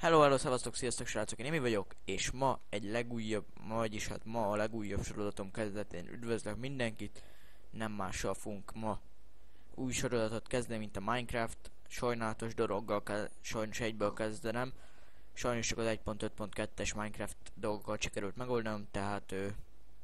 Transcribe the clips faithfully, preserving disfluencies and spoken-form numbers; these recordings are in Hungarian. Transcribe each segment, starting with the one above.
Hello, hello, szevasztok, sziasztok srácok, én Emi vagyok, és ma egy legújabb, vagyis hát ma a legújabb sorozatom kezdetén üdvözlök mindenkit. Nem mással fogunk ma új sorozatot kezdeni, mint a Minecraft. Sajnálatos dologgal kell, sajnos egyből kezdenem. Sajnos csak az egy pont öt pont kettes Minecraft dolgokkal sikerült megoldanom, tehát ő,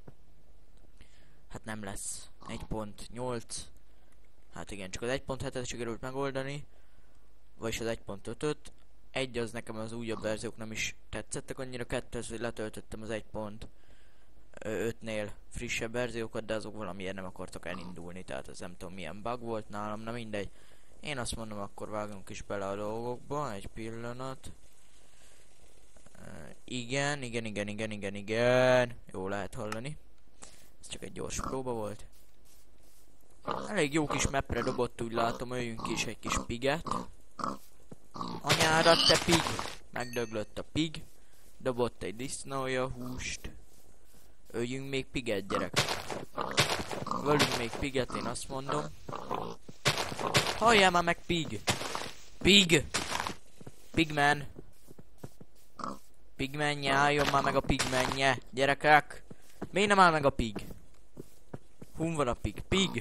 hát nem lesz egy pont nyolc. Hát igen, csak az egy pont hetet sikerült megoldani, vagyis az egy pont ötöt. Egy az nekem az újabb verziók nem is tetszettek annyira, kettő az, hogy letöltöttem az egy pont ötnél frissebb verziókat, de azok valamiért nem akartak elindulni, tehát ez nem tudom milyen bug volt nálam, na mindegy. Én azt mondom, akkor vágunk is bele a dolgokba, egy pillanat. Uh, igen, igen, igen, igen, igen, igen, jó lehet hallani. Ez csak egy gyors próba volt. Elég jó kis mapre dobott, úgy látom, öljünk ki is egy kis piget. Anyárat, te pig! Megdöglött a pig. Dobott egy disznója húst. Öljünk még piget, gyerek. Völünk még piget, én azt mondom. Halljál már meg, pig! Pig! Pigman! Pigmenje, álljon már meg a pigmenje! Gyerekek! Miért nem áll meg a pig? Hun van a pig? Pig!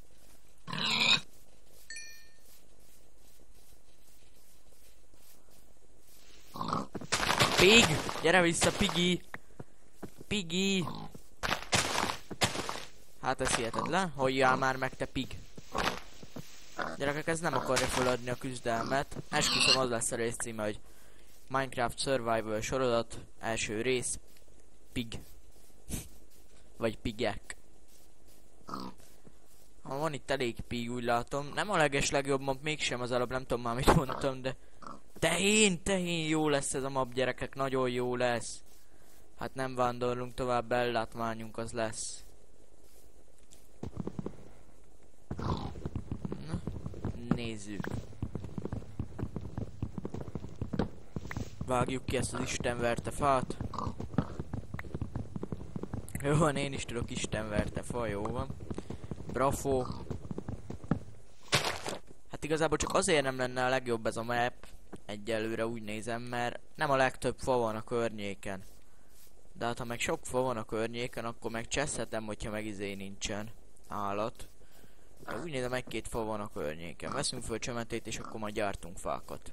Pig! Gyere vissza, Piggy! Piggy! Hát ez hihetetlen. Halljál már meg, te pig! Gyerekek, ez nem akarja feladni a küzdelmet. Esküszöm, az lesz a rész címe, hogy Minecraft Survival sorozat, első rész. Pig. Vagy pigek. Ha van itt elég pig, úgy látom. Nem a leges legjobb map, mégsem az előbb, nem tudom már mit mondtam, de... Tehén, tehén, jó lesz ez a map, gyerekek, nagyon jó lesz. Hát nem vándorlunk tovább, ellátmányunk az lesz. Na, nézzük. Vágjuk ki ezt az istenverte fát. Jó van, én is tudok istenverte fa, jó van. Bravo. Hát igazából csak azért nem lenne a legjobb ez a map. Egyelőre úgy nézem, mert nem a legtöbb fa van a környéken. De hát ha meg sok fa van a környéken, akkor meg cseszhetem, hogyha meg izé nincsen állat. De úgy nézem, egy-két fa van a környéken. Veszünk föl csemetét, és akkor majd gyártunk fákat.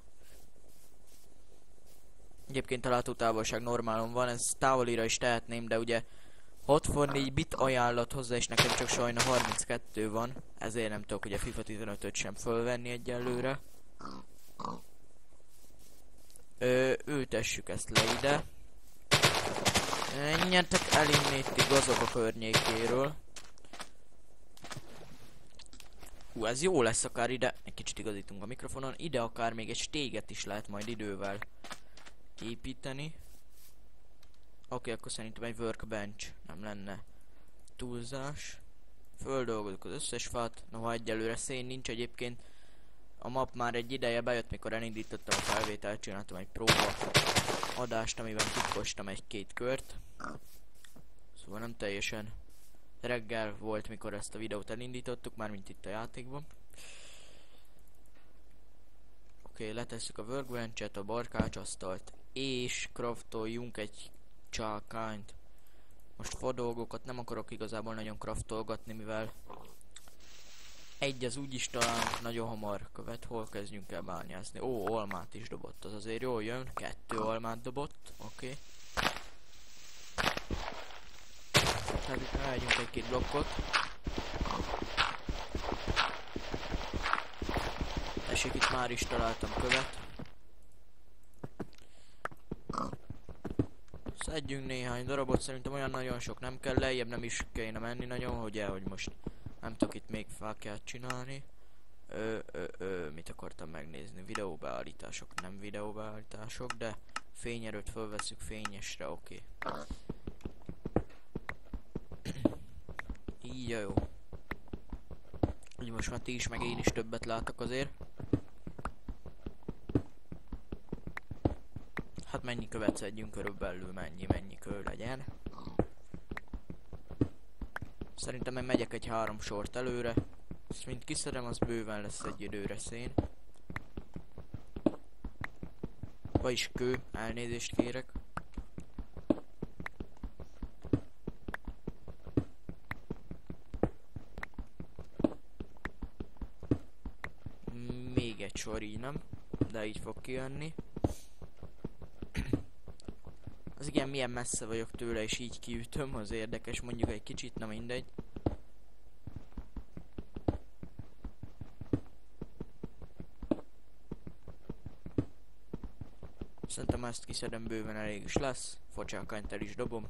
Egyébként a látótávolság normálon van, ez távolira is tehetném, de ugye hatvannégy bit ajánlat hozzá, és nekem csak sajna harminckettő van. Ezért nem tudok ugye FIFA tizenötöt sem fölvenni egyelőre. Ö, ültessük ezt le ide. Menjetek el innét ti gazok a környékéről. Hú, ez jó lesz akár ide. Egy kicsit igazítunk a mikrofonon. Ide akár még egy stéget is lehet majd idővel építeni. Oké, okay, akkor szerintem egy workbench nem lenne túlzás. Földolgozunk az összes fát. Noha egyelőre szén nincs egyébként. A map már egy ideje bejött, mikor elindítottam a felvételt, csináltam egy próba adást, amiben titkostam egy-két kört. Szóval nem teljesen reggel volt, mikor ezt a videót elindítottuk, mármint itt a játékban. Oké, okay, letesszük a workbench-et, a barkácsasztalt, és craftoljunk egy csákányt. Most fa dolgokat nem akarok igazából nagyon craftolgatni, mivel egy az úgyis talán nagyon hamar követ, hol kezdjünk el bányászni. Ó, almát is dobott, az azért jól jön. Kettő almát dobott, oké. Okay. Tehát elmegyünk egy-két blokkot. Tessék, itt már is találtam követ. Szedjünk néhány darabot, szerintem olyan nagyon sok nem kell, lejjebb nem is kéne menni nagyon, hogy el, hogy most nem tudok itt még fákját csinálni. Ö, ö, ö, mit akartam megnézni? Videóbeállítások, nem videóbeállítások, de fényerőt fölveszünk fényesre, oké. Okay. Így a jó. Úgy most már ti is, meg én is többet látok azért. Hát mennyi követ szedjünk körülbelül, mennyi, mennyi kő legyen. Szerintem én megyek egy három sort előre. Ezt mint kiszedem, az bőven lesz egy időre szén. Vagyis kő, elnézést kérek. Még egy sor így nem, de így fog kijönni. Az igen, milyen messze vagyok tőle, és így kiütöm, az érdekes, mondjuk egy kicsit, na mindegy. Szerintem ezt kiszedem, bőven elég is lesz. Focsákányt el is dobom.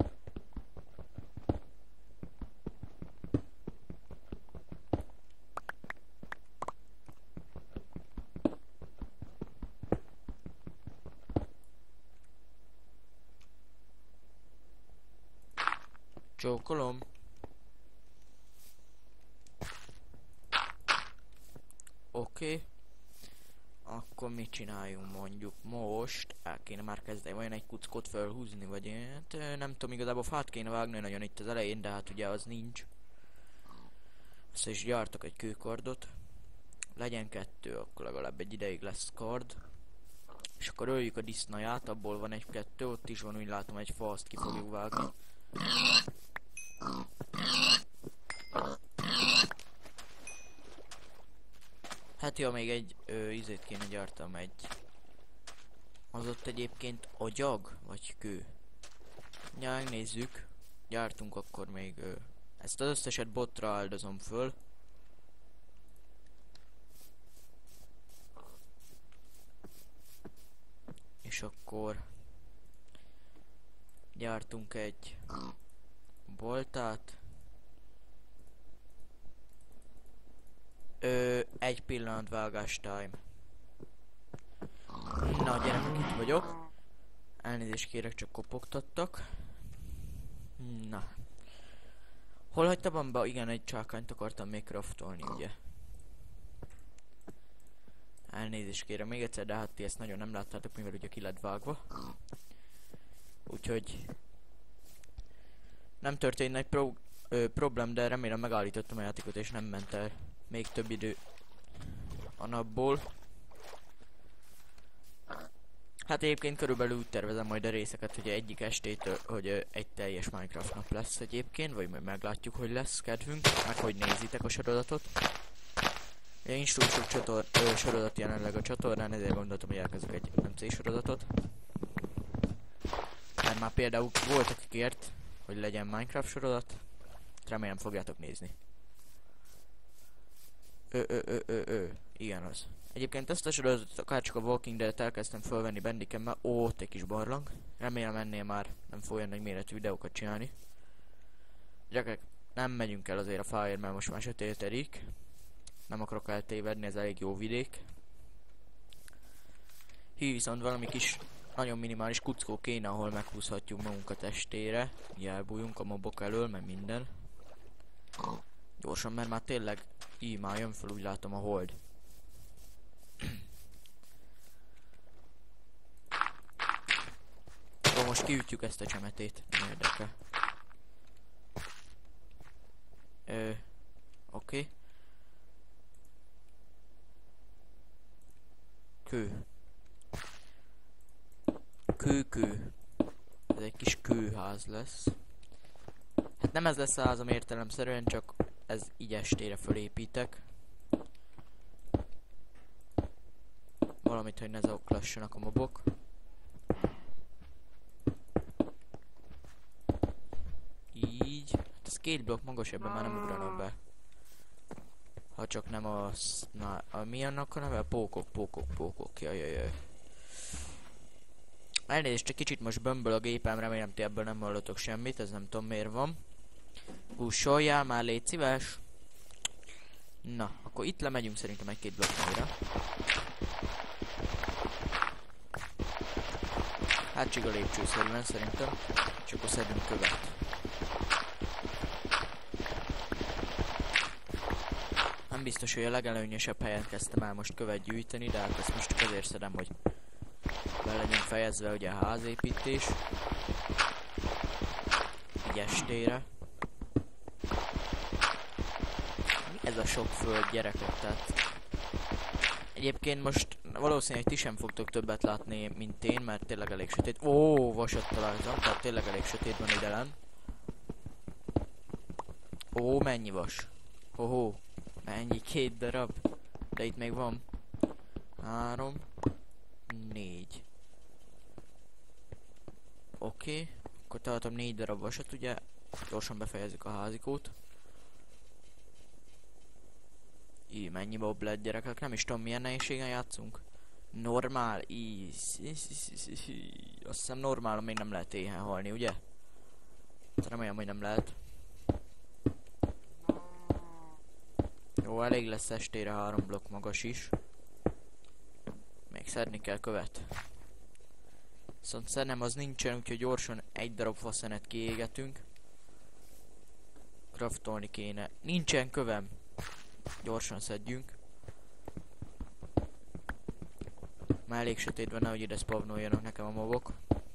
Csókolom. Oké. Okay. Akkor mit csináljunk mondjuk most? El kéne már kezdeni vajon egy kuckot felhúzni, vagy én? Hát, nem tudom, igazából fát kéne vágni nagyon itt az elején, de hát ugye az nincs. Össze is gyártok egy kőkardot. Legyen kettő, akkor legalább egy ideig lesz kard. És akkor öljük a disznaját, abból van egy-kettő, ott is van, úgy látom, egy fa, azt ki fogjuk vágni. Hát jó, még egy ö, ízét kéne gyártam, egy... Az ott egyébként agyag, vagy kő? Ja, megnézzük. Gyártunk akkor még... Ö, ezt az összeset botra áldozom föl. És akkor... Gyártunk egy... boltát. Ö, egy pillanat, vágás time. Na, gyerekek, itt vagyok. Elnézést kérek, csak kopogtattak. Na. Hol hagytam abba? Igen, egy csákányt akartam még craftolni, ugye? Elnézést kérem még egyszer, de hát ti ezt nagyon nem láttátok, mivel ugye ki lett vágva. Úgyhogy... Nem történt nagy pro ö, problém, de remélem megállítottam a játékot és nem ment el még több idő a napból. Hát egyébként körülbelül úgy tervezem majd a részeket, hogy egyik estétől, hogy ö, egy teljes Minecraft nap lesz egyébként, vagy majd meglátjuk, hogy lesz kedvünk, meg hogy nézitek a sorozatot. Ugye nincs túl sok csator ö, sorozat jelenleg a csatornán, ezért gondoltam, hogy elkezdek egy em cé sorozatot. Mert már például volt, aki kért, hogy legyen Minecraft sorozat. Remélem fogjátok nézni. Ö, ö, ö, ö, ö. Igen az. Egyébként ezt a sorozatot akár csak a Walking Dead-et elkezdtem fölvenni Bandicam-mel. Ó, ott egy kis barlang. Remélem ennél már nem fog olyan nagy méretű videókat csinálni. Gyerekek, nem megyünk el azért a fáért, mert most már sötétedik. Nem akarok eltévedni, ez elég jó vidék. Hí, viszont valami kis, nagyon minimális kuckó kéne, ahol meghúzhatjuk magunkat estére. Így elbújjunk a mobok elől, meg minden. Gyorsan, mert már tényleg így már jön fel, úgy látom, a hold. Jó, most kiütjük ezt a csemetét, nem érdekel. Ö, oké. Okay. Kő. Kő-kő. Ez egy kis kőház lesz. Hát nem ez lesz a házam értelemszerűen, csak ez így estére fölépítek. Valamit, hogy ne zaklassanak a mobok. Így. Hát ez két blokk magas, ebben már nem ugranom be. Ha csak nem a... Na, a mi annak a neve? Pókok, pókok, pókok. Jaj, jaj, jaj. Elnézést, egy kicsit most bömböl a gépem, remélem ti ebből nem hallotok semmit, ez nem tudom miért van. Húsoljál már, légy szíves. Na, akkor itt lemegyünk szerintem egy-két blokknyira. Hát csak a lépcsőszerűen szerintem. És akkor szedünk követ. Nem biztos, hogy a legelőnyösebb helyen kezdtem el most követ gyűjteni, de hát ezt most csak azért szedem, hogy be legyen fejezve ugye a házépítés. Így estére. Mi ez a sok föld, gyerekek? Tehát... Egyébként most valószínűleg ti sem fogtok többet látni, mint én, mert tényleg elég sötét. Ó, vasat találtam, tehát tényleg elég sötét van ide lenn. Ó, mennyi vas? Hoho, mennyi? Két darab. De itt még van. Három. Négy. Oké, okay. Akkor találtam négy darab vasat, ugye? Gyorsan befejezzük a házikót. Így, mennyi bob lett, gyerekek? Nem is tudom, milyen nehézségen játszunk. Normál, íz. Azt hiszem normálon még nem lehet éhen halni, ugye? Remélem, hogy nem lehet. Jó, elég lesz estére három blokk magas is. Még szedni kell követ. Viszont szerintem az nincsen, úgyhogy gyorsan egy darab faszenet kiégetünk. Craftolni kéne. Nincsen kövem. Gyorsan szedjünk. Már elég sötét van, nehogy ide spawnoljanak nekem a mobok.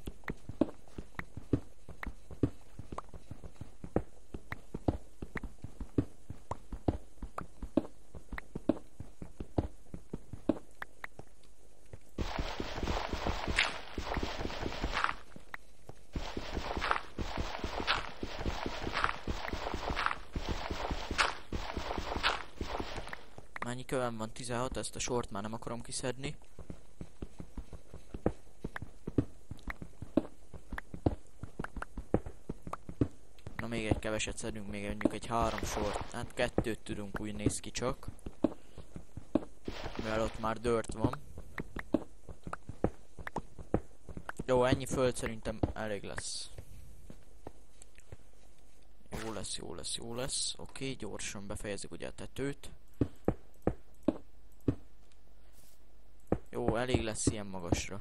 Mennyi kövem van? tizenhat, ezt a sort már nem akarom kiszedni. Na még egy keveset szedünk, még mondjuk egy három sort. Hát kettőt tudunk, úgy néz ki csak. Mivel ott már dirt van. Jó, ennyi föld szerintem elég lesz. Jó lesz, jó lesz, jó lesz. Oké, gyorsan befejezzük ugye a tetőt. Jó, elég lesz ilyen magasra.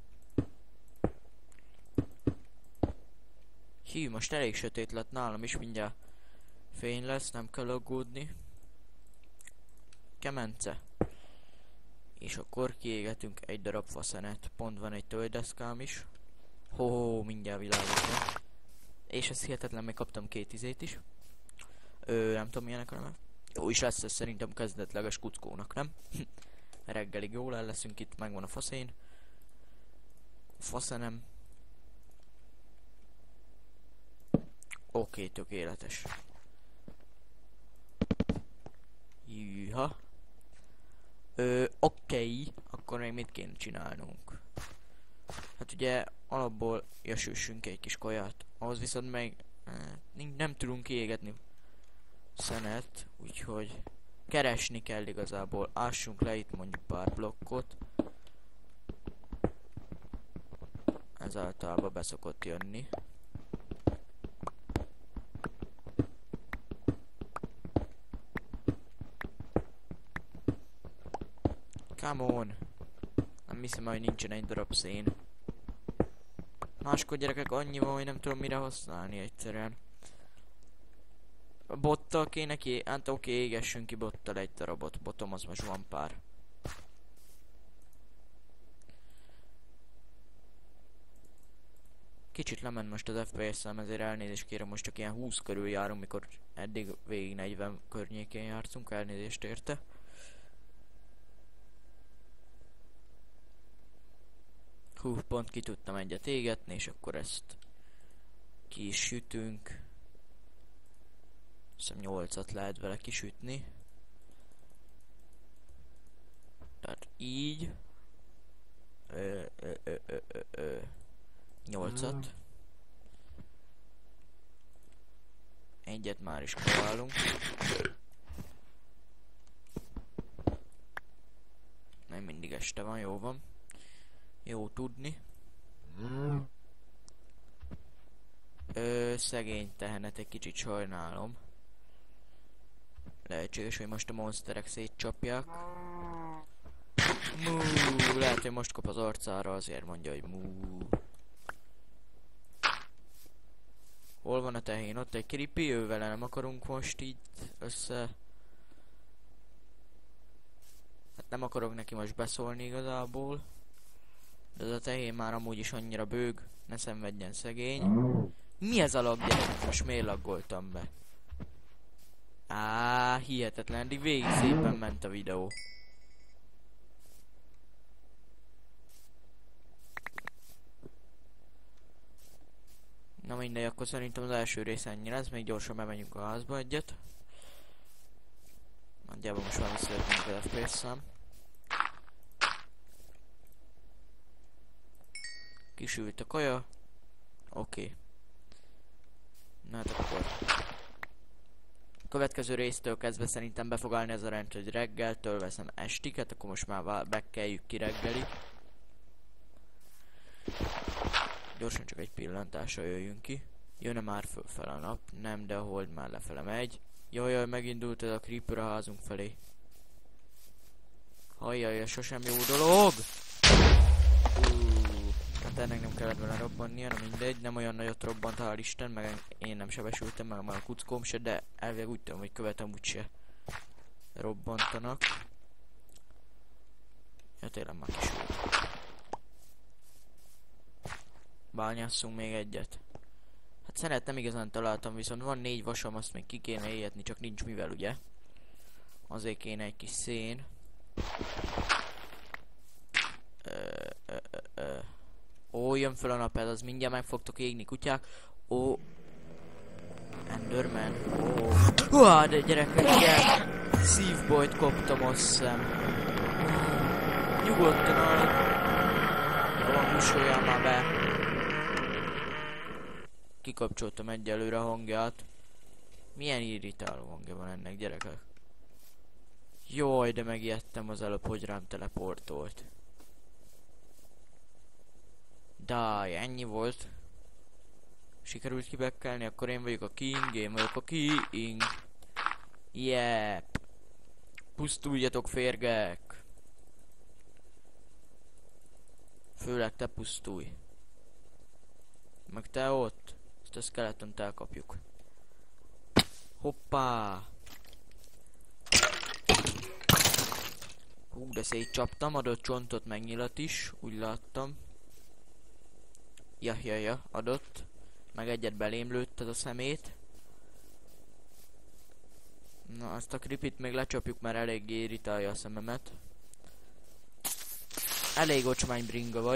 Hű, most elég sötét lett nálam is, mindjárt fény lesz, nem kell aggódni. Kemence. És akkor kiégetünk egy darab faszenet. Pont van egy tölgydeszkám is. Ho, mindjárt világos. És ez hihetetlen, még kaptam két izét is. Ö, nem tudom milyenek a neve. Jó is lesz ez szerintem kezdetleges kuckónak, nem? Reggelig jól el leszünk itt, megvan a faszén. Faszenem. Oké, okay, tökéletes. Jűha. Ö, oké, okay. Akkor még mit kéne csinálnunk? Hát ugye alapból jössünk egy kis kaját. Ahhoz viszont meg hát, nem tudunk kiégetni szenet, úgyhogy keresni kell igazából. Ássunk le itt mondjuk pár blokkot. Ez általában beszokott jönni. Come on! Nem hiszem, hogy nincsen egy darab szén. Máskor gyerekek annyi van, hogy nem tudom mire használni egyszerűen. A bottal kéne ki... Hát oké, okay, égessünk ki bottal egy darabot. Botom az most van pár. Kicsit lement most az ef pé es-em, ezért elnézést kérem, most csak ilyen húsz körül járunk, mikor eddig végig negyven környékén jártunk, elnézést érte. Hú, pont ki tudtam egyet égetni, és akkor ezt ki is sütünk. Hiszem nyolcat lehet vele kisütni. Tehát így. Ö, ö, ö, ö, ö, ö. nyolcat. Egyet már is próbálunk. Nem mindig este van, jó van. Jó tudni. Ö, szegény tehenet, egy kicsit sajnálom. Lehetséges, hogy most a monsterek szétcsapják. Mú, lehet, hogy most kap az arcára, azért mondja, hogy mú. Hol van a tehén? Ott egy creepy, ővele nem akarunk most így össze... Hát nem akarok neki most beszólni igazából. De ez a tehén már amúgy is annyira bőg, ne szenvedjen szegény. Mi ez a lag, gyerek? Most miért laggoltam be? Á, hihetetlen, eddig végig szépen ment a videó. mindegy, akkor szerintem az első rész ennyi lesz, még gyorsan bemegyünk a házba egyet. Nagyjából most már visszajöttünk az ef pé es szám. Kisült a kaja. Oké. Okay. Na hát akkor. A következő résztől kezdve szerintem be fog állni ez a rend, hogy reggeltől veszem estiket, akkor most már bekeljük ki reggeli. Gyorsan csak egy pillantásra jöjjünk ki. Jön-e már fölfele a nap? Nem, de a hold már lefele megy. Jajjaj, megindult ez a creeper a házunk felé. Hajjaj, ez sosem jó dolog! Uh, hát ennek nem kellett volna robbannia, na mindegy, nem olyan nagyot robbant, hál' Isten, meg én nem sebesültem, meg már a kuckóm se, de elvileg úgy tudom, hogy követem úgyse robbantanak. Ja, tényleg már kisült. Bányásszunk még egyet. Hát szenet nem igazán találtam, viszont van négy vasom, azt még ki kéne égetni, csak nincs mivel, ugye? Azért kéne egy kis szén. Ö, ö, ö, ö. Ó, jön föl a nap, ez az mindjárt meg fogtok égni, kutyák. Ó. Enderman. Ó. Húá, de gyerekek, ilyen szívbajt kaptam, azt hiszem. Nyugodtan a... Van, húsoljál már be. Kikapcsoltam egyelőre a hangját. Milyen irritáló hangja van ennek, gyerekek. Jaj, de megijedtem az előbb, hogy rám teleportolt. Dáj, ennyi volt. Sikerült kibekkelni, akkor én vagyok a king, én vagyok a king. Yep. Pusztuljatok, férgek. Főleg te pusztulj. Meg te ott. Ezt a skeletont elkapjuk. Hoppá! Hú, de szétcsaptam, adott csontot megnyilat is, úgy láttam. Ja, ja, ja, adott. Meg egyet belém lőtted a szemét. Na, azt a creepit még lecsapjuk, mert eléggé irritálja a szememet. Elég ocsmány bringa vagy.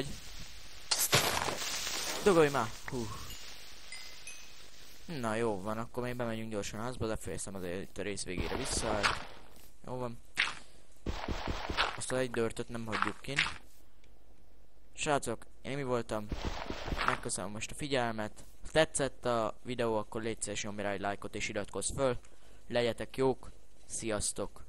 Dugolj már! Hú. Na jó van, akkor még bemegyünk gyorsan házba, lefejeztem azért itt a rész végére visszaáll. Jó van. Azt az egy dörtöt nem hagyjuk ki. Srácok, én mi voltam. Megköszönöm most a figyelmet. Ha tetszett a videó, akkor légy szíves, nyomj rá egy lájkot és iratkozz föl. Legyetek jók, sziasztok!